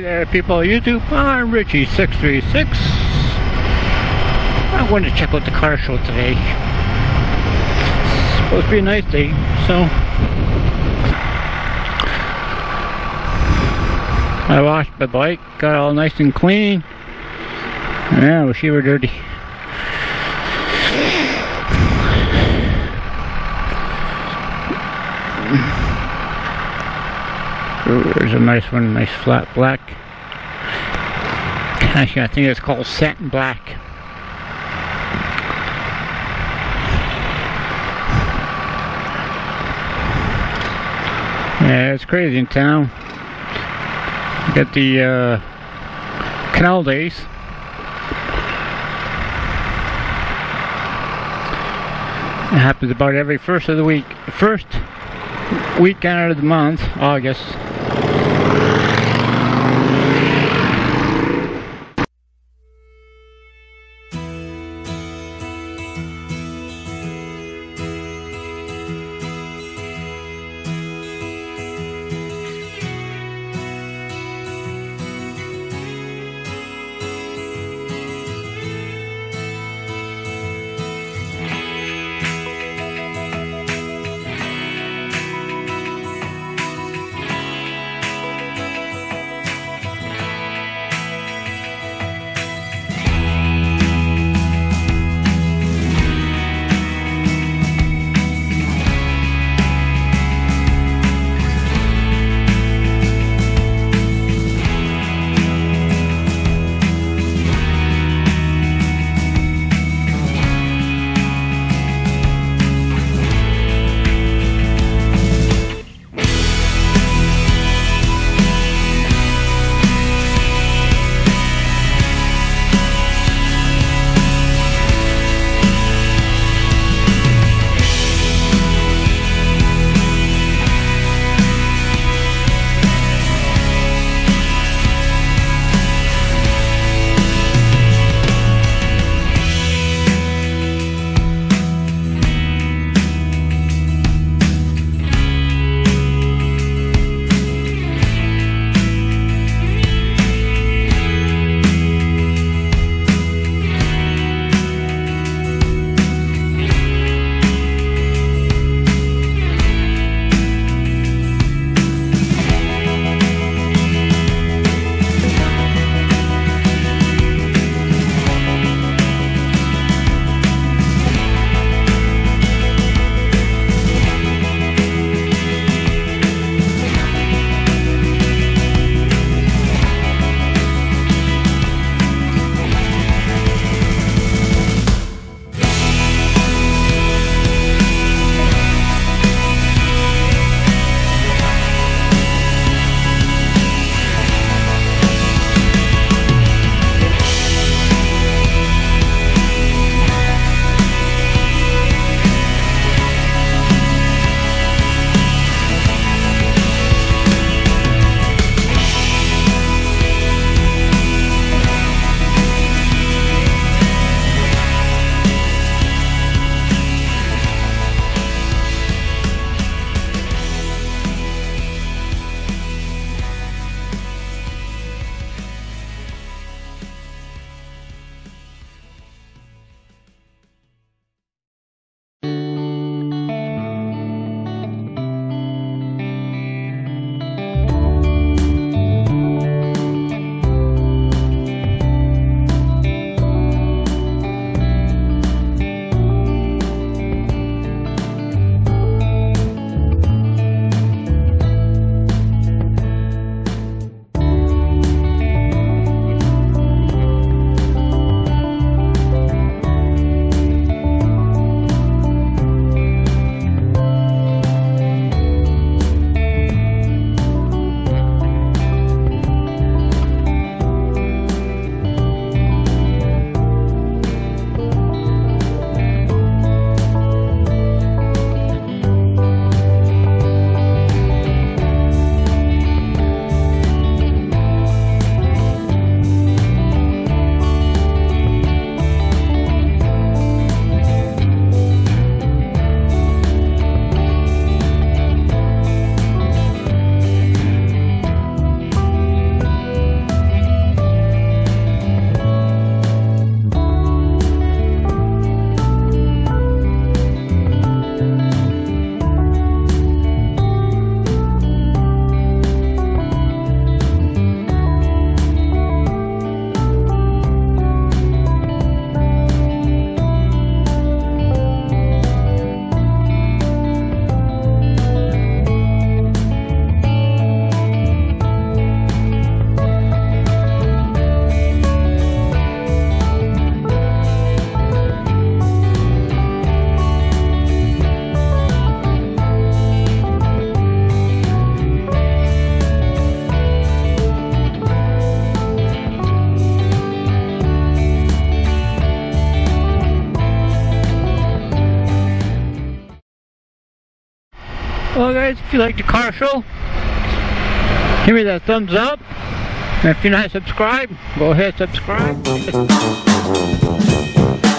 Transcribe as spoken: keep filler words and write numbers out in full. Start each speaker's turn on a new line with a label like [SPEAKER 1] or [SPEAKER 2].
[SPEAKER 1] there, people of YouTube. I'm Richie six three six. I'm going to check out the car show today. It's supposed to be a nice day, so I washed my bike, got it all nice and clean. Yeah, well, she were dirty. Ooh, there's a nice one, nice flat black. Actually, I think it's called satin black. Yeah, it's crazy in town. You got the uh, canal days. It happens about every first of the week, first weekend out of the month, August. Well guys, if you like the car show, give me that thumbs up. And if you're not subscribed, go ahead subscribe.